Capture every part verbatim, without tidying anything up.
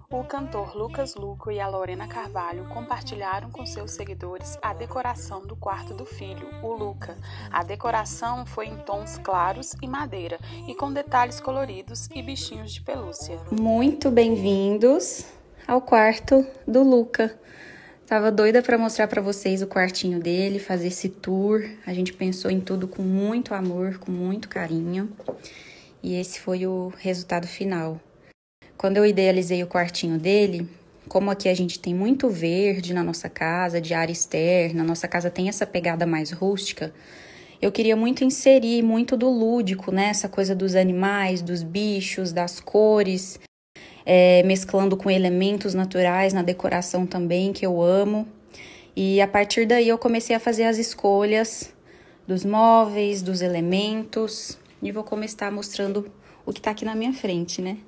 O cantor Lucas Luco e a Lorena Carvalho compartilharam com seus seguidores a decoração do quarto do filho, o Luca. A decoração foi em tons claros e madeira e com detalhes coloridos e bichinhos de pelúcia. Muito bem-vindos ao quarto do Luca. Tava doida para mostrar para vocês o quartinho dele, fazer esse tour. A gente pensou em tudo com muito amor, com muito carinho. E esse foi o resultado final. Quando eu idealizei o quartinho dele, como aqui a gente tem muito verde na nossa casa, de área externa, nossa casa tem essa pegada mais rústica, eu queria muito inserir muito do lúdico, né? Essa coisa dos animais, dos bichos, das cores, é, mesclando com elementos naturais na decoração também, que eu amo. E a partir daí eu comecei a fazer as escolhas dos móveis, dos elementos, e vou começar mostrando o que tá aqui na minha frente, né?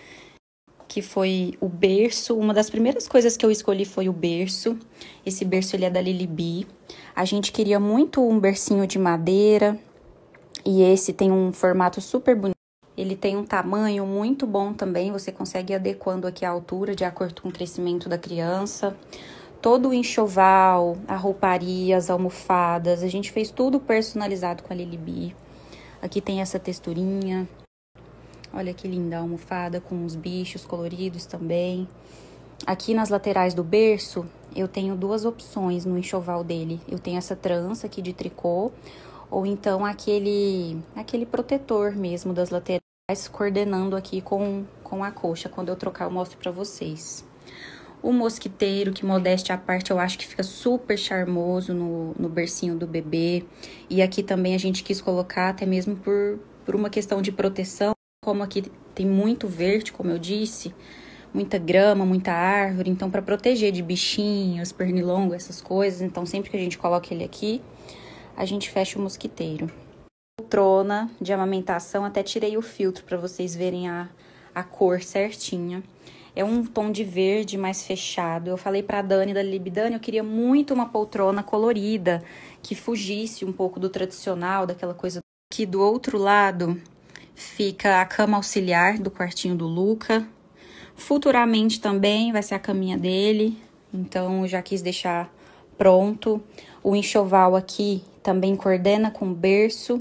Que foi o berço. Uma das primeiras coisas que eu escolhi foi o berço. Esse berço ele é da Lilibi. A gente queria muito um bercinho de madeira e esse tem um formato super bonito. Ele tem um tamanho muito bom também, você consegue ir adequando aqui a altura de acordo com o crescimento da criança. Todo o enxoval, a rouparia, as almofadas, a gente fez tudo personalizado com a Lilibi. Aqui tem essa texturinha. Olha que linda a almofada com os bichos coloridos também. Aqui nas laterais do berço, eu tenho duas opções no enxoval dele. Eu tenho essa trança aqui de tricô, ou então aquele, aquele protetor mesmo das laterais, coordenando aqui com, com a coxa. Quando eu trocar, eu mostro pra vocês. O mosquiteiro, que modéstia à parte, eu acho que fica super charmoso no, no bercinho do bebê. E aqui também a gente quis colocar, até mesmo por, por uma questão de proteção. Como aqui tem muito verde, como eu disse, muita grama, muita árvore, então para proteger de bichinhos, pernilongo, essas coisas, então sempre que a gente coloca ele aqui, a gente fecha o mosquiteiro. Poltrona de amamentação, até tirei o filtro para vocês verem a, a cor certinha. É um tom de verde mais fechado. Eu falei para a Dani da Lilibi, Dani, eu queria muito uma poltrona colorida, que fugisse um pouco do tradicional, daquela coisa. Aqui do outro lado fica a cama auxiliar do quartinho do Luca. Futuramente também vai ser a caminha dele, então eu já quis deixar pronto. O enxoval aqui também coordena com o berço.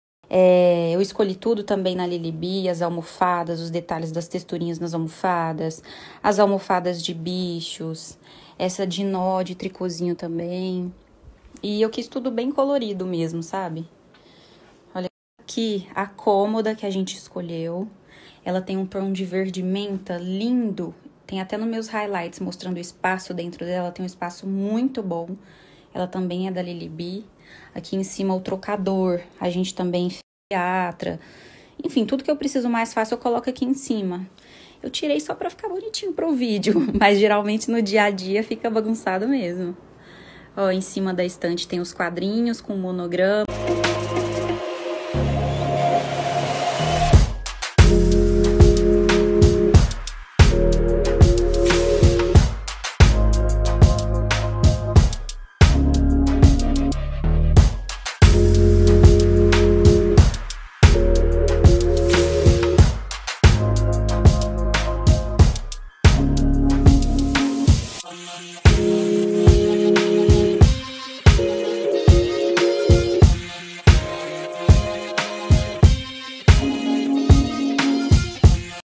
É, eu escolhi tudo também na Lilibi, as almofadas, os detalhes das texturinhas nas almofadas, as almofadas de bichos, essa de nó de tricôzinho também. E eu quis tudo bem colorido mesmo, sabe? Aqui, a cômoda que a gente escolheu, ela tem um tom de verde menta lindo. Tem até nos meus highlights mostrando o espaço dentro dela, tem um espaço muito bom. Ela também é da Lilibi. Aqui em cima o trocador, a gente também teatra. Enfim, tudo que eu preciso mais fácil eu coloco aqui em cima. Eu tirei só pra ficar bonitinho pro vídeo, mas geralmente no dia a dia fica bagunçado mesmo. Ó, em cima da estante tem os quadrinhos com monograma.